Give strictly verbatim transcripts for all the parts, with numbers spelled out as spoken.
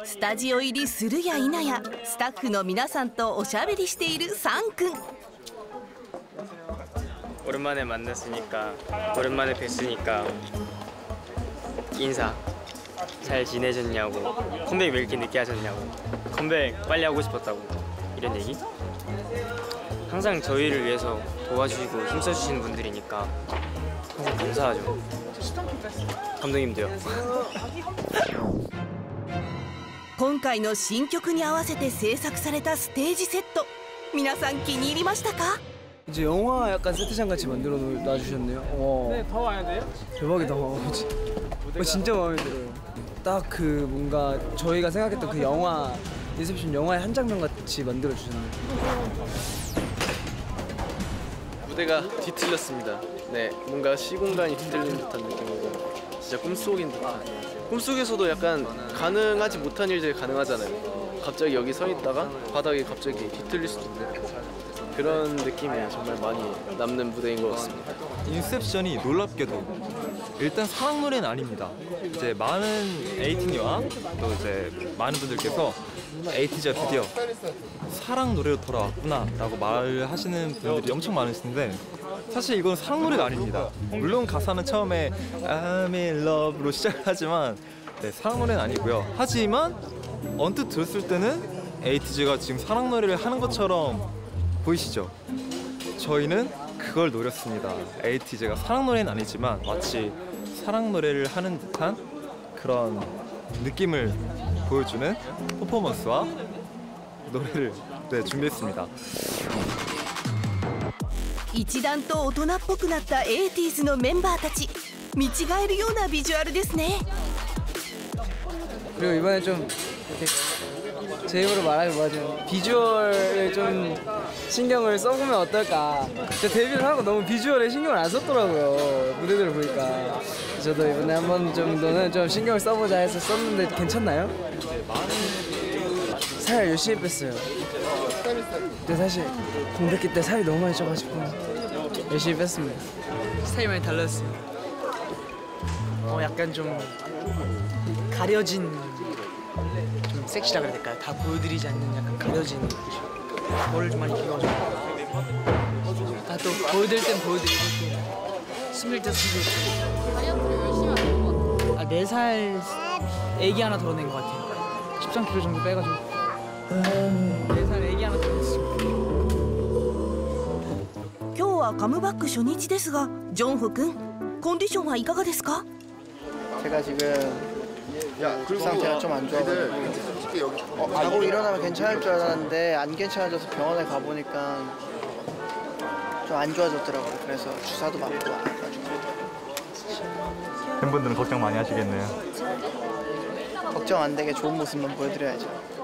スタジオ入りするや否やスタッフの皆さんとおしゃべりしているサン君。 오랜만에 만났으니까 오랜만에 뵀으니까 인사 잘 지내셨냐고 컴백 왜 이렇게 늦게 하셨냐고 컴백 빨리 하고 싶었다고 이런 얘기 항상 저희를 위해서 도와주시고 힘써주시는 분들이니까 항상 감사하죠. 감독님도요. 今回の新曲に合わせて制作されたステージセット皆さん気に入りましたか？ 이제 영화 약간 세트장 같이 만들어 놔주셨네요. 어. 네, 더 와야 돼요? 대박이다. 어, 진짜 마음에 들어요. 딱 그 뭔가 저희가 생각했던 그 영화 인셉션 영화의 한 장면 같이 만들어 주셨네요. 무대가 뒤틀렸습니다. 네, 뭔가 시공간이 뒤틀린 듯한 느낌이고 진짜 꿈속인 듯한. 꿈속에서도 약간 가능하지 못한 일들이 가능하잖아요. 갑자기 여기 서 있다가 바닥이 갑자기 뒤틀릴 수도 있는 그런 느낌이 정말 많이 남는 무대인 것 같습니다. 인셉션이 놀랍게도 일단 사랑 노래는 아닙니다. 이제 많은 에이틴이와 또 이제 많은 분들께서 에이티즈가 드디어 사랑 노래로 돌아왔구나라고 말하시는 분들이 엄청 많으신데 사실 이건 사랑 노래가 아닙니다. 물론 가사는 처음에 I'm in love로 시작을 하지만 네, 사랑 노래는 아니고요. 하지만 언뜻 들었을 때는 에이티즈가 지금 사랑 노래를 하는 것처럼 보이시죠? 저희는 그걸 노렸습니다. 에이티즈가 사랑 노래는 아니지만 마치 사랑 노래를 하는 듯한 그런 느낌을 보여주는 퍼포먼스와 노래를 네, 준비했습니다. 一段と大人っぽくなったエイティーズのメンバーたち見違えるようなビジュアルですね。 그리고 이번에 좀 제 입으로 말하기 뭐하죠? 비주얼에 좀 신경을 써보면 어떨까? 저 데뷔를 하고 너무 비주얼에 신경을 안 썼더라고요. 무대들을 보니까. 저도 이번에 한 번 정도는 좀 신경을 써보자 해서 썼는데 괜찮나요? 살 열심히 뺐어요. 근데 사실 공백기 때 살이 너무 많이 쪄가지고 열심히 뺐습니다. 스타일이 많이 달라졌어요. 어, 약간 좀 가려진 좀 섹시라 그래야 될까요? 다 보여드리지 않는 약간 가려진 머리를 좀 많이 길어가지고 다 또 보여드릴 땐 보여드리고 또 숨길 때 숨길 때 다이어트를 열심히 하는 것 같아요. 아, 네 살 애기 하나 덜어낸 것 같아요. 십삼 킬로그램 정도 빼가지고 네 살 애기 하나 덜어냈습니다. 今日はカムバック初日ですがジョンホ君コンディションはいかがですか？ 제가 지금 그 상태가 좀 안 좋아가지고 어, 자고 일어나면 괜찮을 줄 알았는데 안 괜찮아져서 병원에 가보니까 좀 안 좋아졌더라고요. 그래서 주사도 맞고 와가지고 팬분들은 걱정 많이 하시겠네요. 걱정 안 되게 좋은 모습만 보여드려야죠.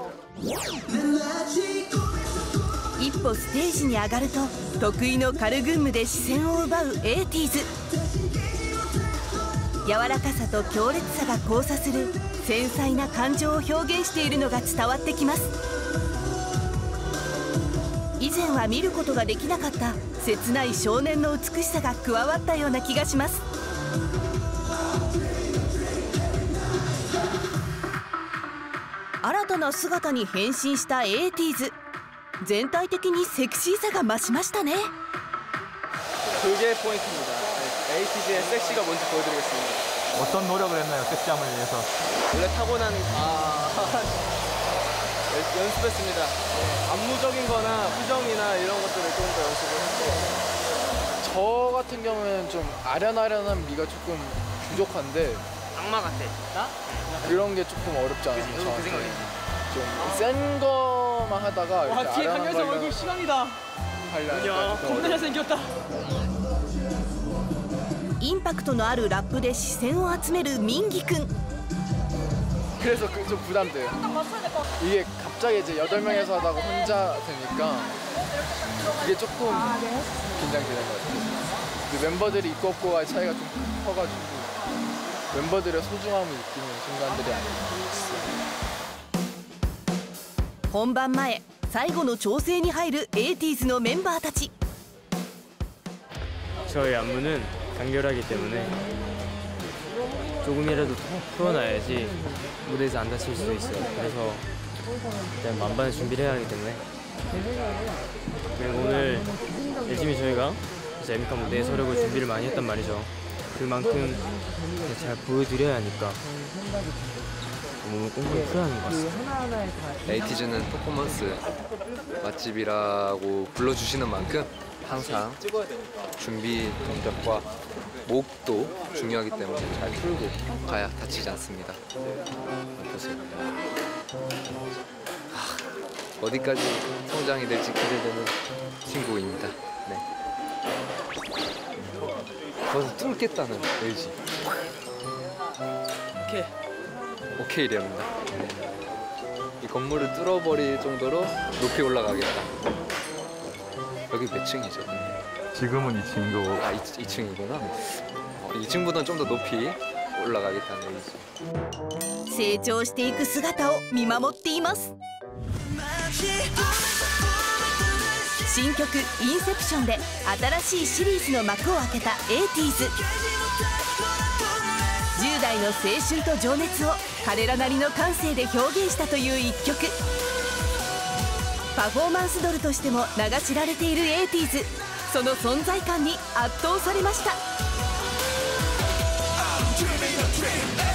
一歩ステージに上がると得意のカルグンムで視線を奪うエイティーズ。柔らかさと強烈さが交差する繊細な感情を表現しているのが伝わってきます。以前は見ることができなかった切ない少年の美しさが加わったような気がします。新たな姿に変身したエイティーズ。全体的にセクシーさが増しましたね。 그게 포인트입니다. 에이티즈의 섹시가 뭔지 보여드리겠습니다. 어떤 노력을 했나요? 섹시함을 위해서. 원래 타고난 아 연습했습니다. 네, 안무적인 거나 표정이나 이런 것들을 조금 더 연습을 했고 저 같은 경우는 좀 아련아련한 미가 조금 부족한데 악마 같아. 나? 그런 게 조금 어렵지 않아요. 그 생각이. 좀 센 거만 하다가 와, 이렇게 뒤에 아련한 강렬성 걸 얼굴 시간이다. 하려니까 좀 겁나 잘생겼다. インパクトのあるラップで視線を集める민기君。 그래서 그 좀 부담돼요. 이게 갑자기 이제 여덟 명에서 하다가 혼자 되니까 이게 조금 긴장되는 것 같아요. 근데 멤버들이 있고 없고의 차이가 좀 커가지고 멤버들의 소중함을 느끼는 순간들이 아닌가 싶어요. 本番前最後の調整に入るエイティーズのメンバーたち。 저희 안무는 간결하기 때문에 조금이라도 풀어놔야지 무대에서 안 다칠 수도 있어요. 그래서 일단 만반의 준비를 해야 하기 때문에 오늘 열심히 저희가 에미카 무대에 서려고 준비를 많이 했단 말이죠. 그만큼 잘 보여드려야 하니까 몸을 꽁꽁 풀어야 하는 것 같습니다. 에이티즈는 퍼포먼스 맛집이라고 불러주시는 만큼 항상 준비 동작과 목도 중요하기 때문에 잘 풀고 가야 다치지 않습니다. 보세요. 하, 어디까지 성장이 될지 기대되는 친구입니다. 네. 거기서 뚫겠다는 의지. 오케이. 오케이랍니다. 네. 이 건물을 뚫어버릴 정도로 높이 올라가겠다. 여기 몇 층이죠? 지금은 이 층도 아, 이 층이구나. 어, 이 층보다는 좀 더 높이 올라가겠다는 의지. 成長していく姿を見守っています。新曲「インセプション」で新しいシリーズの幕を開けたエイティーズ。じゅう代の青春と情熱を彼らなりの感性で表現したという一曲。パフォーマンスドルとしても名が知られているエイティーズ、その存在感に圧倒されました。